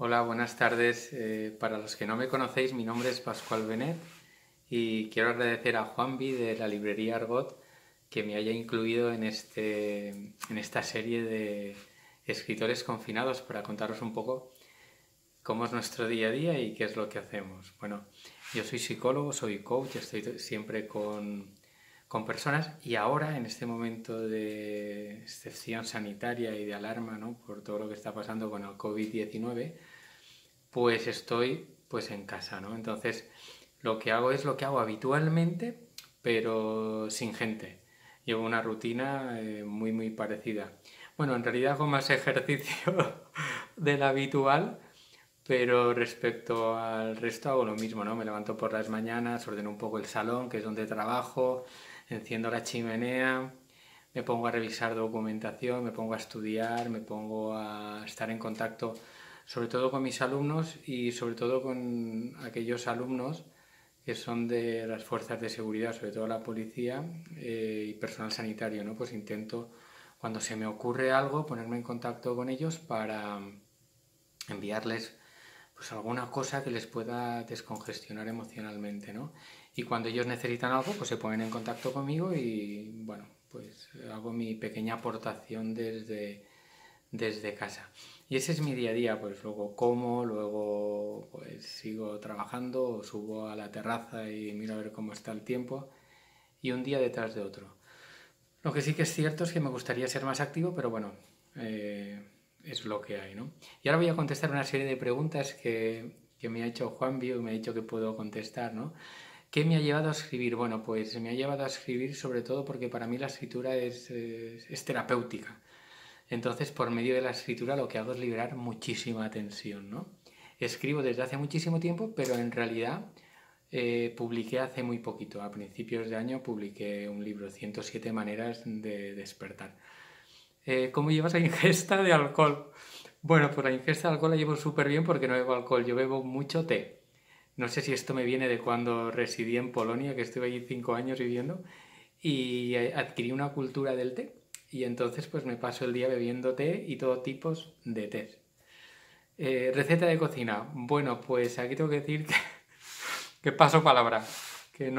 Hola, buenas tardes. Para los que no me conocéis, mi nombre es Pascual Benet y quiero agradecer a Juanvi de la librería Argot que me haya incluido en esta serie de escritores confinados para contaros un poco cómo es nuestro día a día y qué es lo que hacemos. Bueno, yo soy psicólogo, soy coach, estoy siempre con personas y ahora en este momento de excepción sanitaria y de alarma, ¿no? Por todo lo que está pasando con el COVID-19, pues estoy pues en casa, ¿no? Entonces, lo que hago es lo que hago habitualmente, pero sin gente. Llevo una rutina muy parecida. Bueno, en realidad hago más ejercicio del habitual, pero respecto al resto hago lo mismo, ¿no? Me levanto por las mañanas, ordeno un poco el salón, que es donde trabajo, enciendo la chimenea, me pongo a revisar documentación, me pongo a estudiar, me pongo a estar en contacto sobre todo con mis alumnos y sobre todo con aquellos alumnos que son de las fuerzas de seguridad, sobre todo la policía y personal sanitario, ¿no? Pues intento, cuando se me ocurre algo, ponerme en contacto con ellos para enviarles pues alguna cosa que les pueda descongestionar emocionalmente, ¿no? Y cuando ellos necesitan algo, pues se ponen en contacto conmigo y, bueno, pues hago mi pequeña aportación desde casa. Y ese es mi día a día, pues luego como, luego pues sigo trabajando, subo a la terraza y miro a ver cómo está el tiempo y un día detrás de otro. Lo que sí que es cierto es que me gustaría ser más activo, pero bueno, eh, es lo que hay, ¿no? Y ahora voy a contestar una serie de preguntas que me ha hecho Juan Bio y me ha dicho que puedo contestar, ¿no? ¿Qué me ha llevado a escribir? Bueno, pues me ha llevado a escribir sobre todo porque para mí la escritura es terapéutica. Entonces, por medio de la escritura lo que hago es liberar muchísima tensión, ¿no? Escribo desde hace muchísimo tiempo, pero en realidad publiqué hace muy poquito. A principios de año publiqué un libro, 107 maneras de despertar. ¿Cómo llevas la ingesta de alcohol? Bueno, pues la ingesta de alcohol la llevo súper bien porque no bebo alcohol, yo bebo mucho té. No sé si esto me viene de cuando residí en Polonia, que estuve allí 5 años viviendo, y adquirí una cultura del té. Y entonces pues me paso el día bebiendo té y todo tipos de té. Receta de cocina. Bueno, pues aquí tengo que decir que paso palabra, que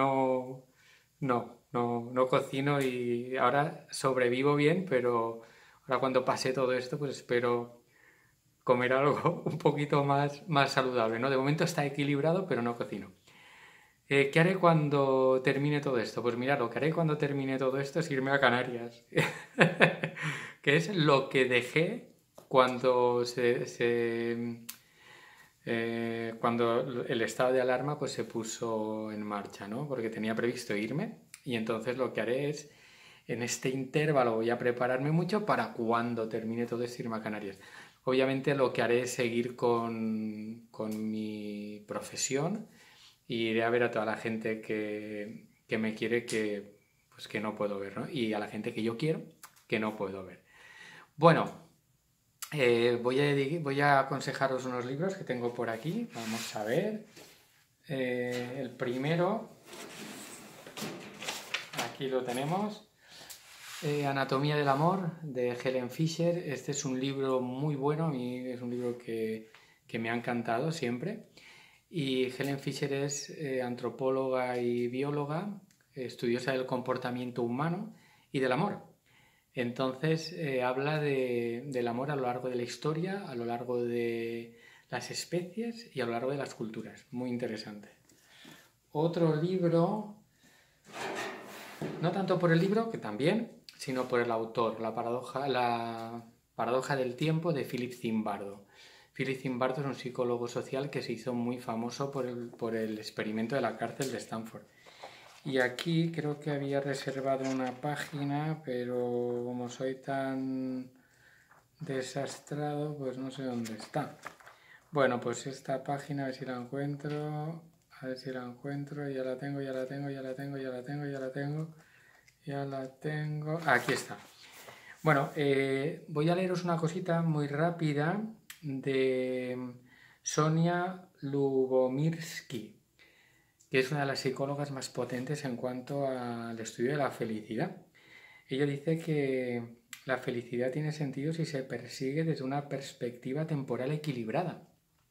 no cocino y ahora sobrevivo bien, pero ahora cuando pase todo esto pues espero comer algo un poquito más saludable, ¿no? De momento está equilibrado, pero no cocino. ¿Qué haré cuando termine todo esto? Pues mira, lo que haré cuando termine todo esto es irme a Canarias, que es lo que dejé cuando cuando el estado de alarma pues se puso en marcha, ¿no? Porque tenía previsto irme y entonces lo que haré es en este intervalo voy a prepararme mucho para cuando termine todo esto irme a Canarias. Obviamente lo que haré es seguir con mi profesión y iré a ver a toda la gente que me quiere pues que no puedo ver, ¿no? Y a la gente que yo quiero que no puedo ver. Bueno, voy a aconsejaros unos libros que tengo por aquí. Vamos a ver. El primero, aquí lo tenemos. Anatomía del amor de Helen Fisher. Este es un libro muy bueno. A mí es un libro que me ha encantado siempre. Y Helen Fisher es antropóloga y bióloga, estudiosa del comportamiento humano y del amor. Entonces habla del amor a lo largo de la historia, a lo largo de las especies y a lo largo de las culturas. Muy interesante. Otro libro, no tanto por el libro, que también, sino por el autor, la paradoja del tiempo de Philip Zimbardo. Philip Zimbardo es un psicólogo social que se hizo muy famoso por el experimento de la cárcel de Stanford. Y aquí creo que había reservado una página, pero como soy tan desastrado, pues no sé dónde está. Bueno, pues esta página, a ver si la encuentro. A ver si la encuentro. Ya la tengo, ya la tengo, ya la tengo, ya la tengo, ya la tengo. Ya la tengo. Aquí está. Bueno, voy a leeros una cosita muy rápida de Sonia Lubomirsky, que es una de las psicólogas más potentes en cuanto al estudio de la felicidad. Ella dice que la felicidad tiene sentido si se persigue desde una perspectiva temporal equilibrada.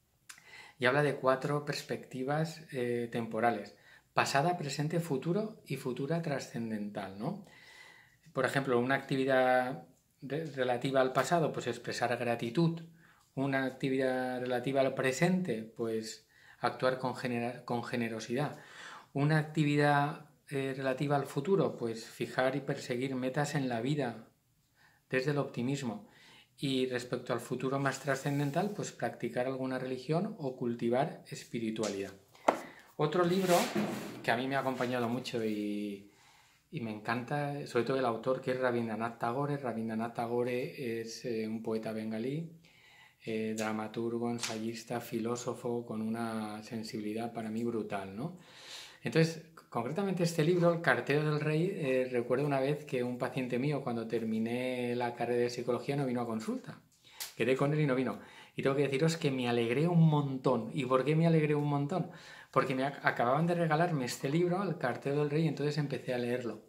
y habla de 4 perspectivas temporales: pasada, presente, futuro y futura trascendental, ¿no? Por ejemplo, una actividad relativa al pasado, pues expresar gratitud. Una actividad relativa al presente, pues actuar con generosidad. Una actividad relativa al futuro, pues fijar y perseguir metas en la vida desde el optimismo. Y respecto al futuro más trascendental, pues practicar alguna religión o cultivar espiritualidad. Otro libro que a mí me ha acompañado mucho y me encanta, sobre todo el autor, que es Rabindranath Tagore. Rabindranath Tagore es un poeta bengalí, dramaturgo, ensayista, filósofo, con una sensibilidad para mí brutal, ¿no? Entonces, concretamente este libro, El cartero del rey, recuerdo una vez que un paciente mío, cuando terminé la carrera de psicología, no vino a consulta. Quedé con él y no vino. Y tengo que deciros que me alegré un montón. ¿Y por qué me alegré un montón? Porque me acababan de regalarme este libro, El cartero del rey, y entonces empecé a leerlo.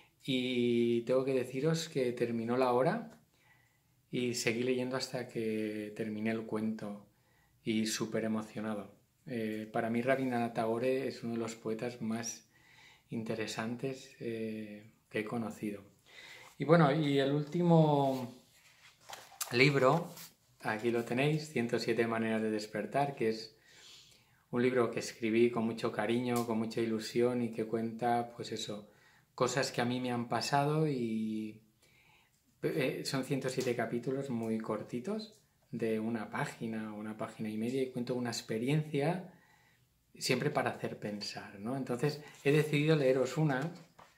Y tengo que deciros que terminó la hora y seguí leyendo hasta que terminé el cuento, y súper emocionado. Para mí Rabindranath Tagore es uno de los poetas más interesantes que he conocido. Y bueno, y el último libro, aquí lo tenéis, 107 maneras de despertar, que es un libro que escribí con mucho cariño, con mucha ilusión, y que cuenta, pues eso, cosas que a mí me han pasado, y son 107 capítulos muy cortitos, de una página y media, y cuento una experiencia siempre para hacer pensar, ¿no? Entonces he decidido leeros una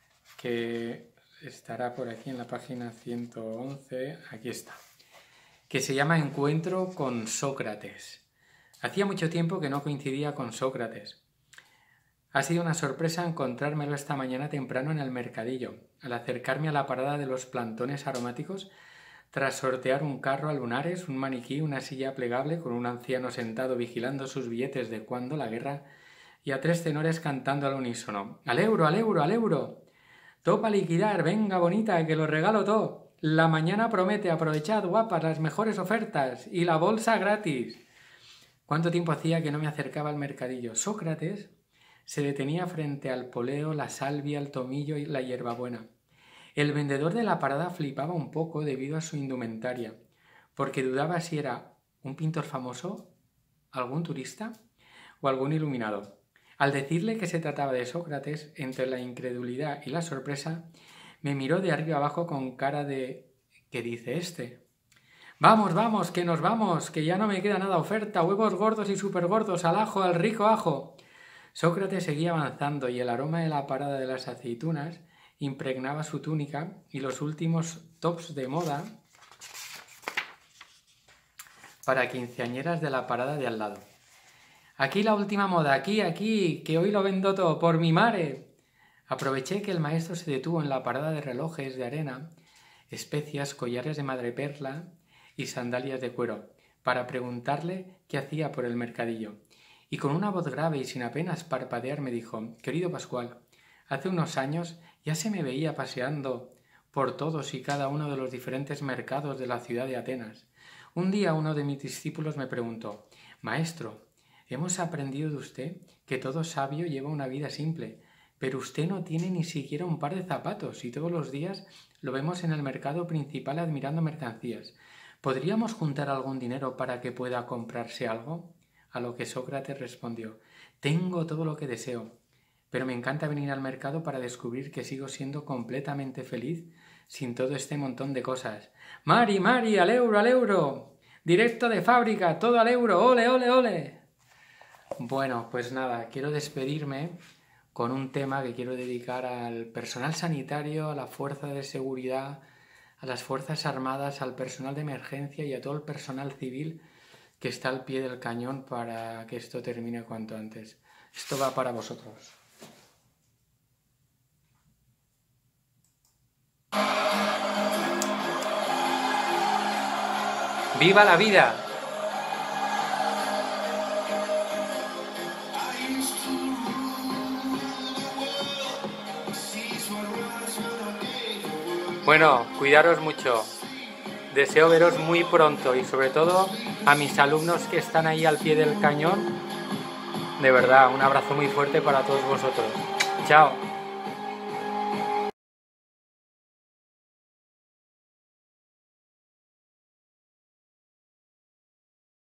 que estará por aquí en la página 111, aquí está, que se llama Encuentro con Sócrates. Hacía mucho tiempo que no coincidía con Sócrates. Ha sido una sorpresa encontrármelo esta mañana temprano en el mercadillo, al acercarme a la parada de los plantones aromáticos, tras sortear un carro a lunares, un maniquí, una silla plegable con un anciano sentado vigilando sus billetes de cuando la guerra, y a 3 tenores cantando al unísono: ¡Al euro, al euro, al euro! ¡Todo pa' liquidar! ¡Venga, bonita, que lo regalo todo! La mañana promete, aprovechad, guapas, las mejores ofertas, y la bolsa gratis. ¿Cuánto tiempo hacía que no me acercaba al mercadillo? Sócrates se detenía frente al poleo, la salvia, el tomillo y la hierbabuena. El vendedor de la parada flipaba un poco debido a su indumentaria, porque dudaba si era un pintor famoso, algún turista o algún iluminado. Al decirle que se trataba de Sócrates, entre la incredulidad y la sorpresa, me miró de arriba abajo con cara de ¿qué dice este? Vamos, vamos, que nos vamos, que ya no me queda nada oferta, huevos gordos y supergordos, al ajo, al rico ajo. Sócrates seguía avanzando y el aroma de la parada de las aceitunas impregnaba su túnica y los últimos tops de moda para quinceañeras de la parada de al lado. Aquí la última moda, aquí, que hoy lo vendo todo, por mi mare. Aproveché que el maestro se detuvo en la parada de relojes de arena, especias, collares de madreperla y sandalias de cuero, para preguntarle qué hacía por el mercadillo. Y con una voz grave y sin apenas parpadear me dijo: querido Pascual, hace unos años ya se me veía paseando por todos y cada uno de los diferentes mercados de la ciudad de Atenas. Un día uno de mis discípulos me preguntó: maestro, hemos aprendido de usted que todo sabio lleva una vida simple, pero usted no tiene ni siquiera un par de zapatos y todos los días lo vemos en el mercado principal admirando mercancías. ¿Podríamos juntar algún dinero para que pueda comprarse algo? A lo que Sócrates respondió: tengo todo lo que deseo, pero me encanta venir al mercado para descubrir que sigo siendo completamente feliz sin todo este montón de cosas. ¡Mari, Mari, al euro, al euro! ¡Directo de fábrica, todo al euro! ¡Ole, ole, ole! Bueno, pues nada, quiero despedirme con un tema que quiero dedicar al personal sanitario, a la fuerza de seguridad, a las fuerzas armadas, al personal de emergencia y a todo el personal civil que está al pie del cañón para que esto termine cuanto antes. Esto va para vosotros. ¡Viva la vida! Bueno, cuidaros mucho. Deseo veros muy pronto y sobre todo a mis alumnos que están ahí al pie del cañón, De verdad, un abrazo muy fuerte para todos vosotros. Chao.